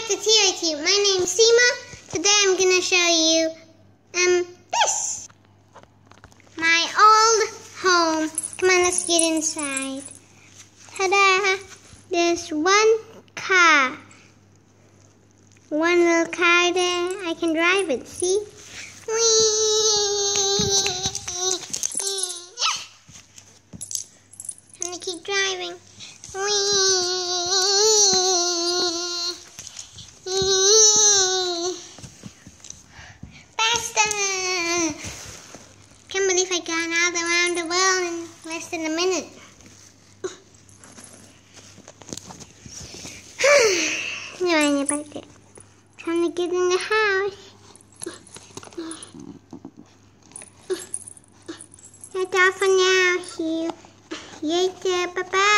back to TIQ. My name's Seamore. Today I'm gonna show you this. My old home. Come on, let's get inside. Ta-da! There's one car. One little car there. I can drive it, see? I'm gonna keep driving. Can't believe I got all around the world in less than a minute. No, about it. Trying to get in the house. That's all for now. See you later. Bye-bye.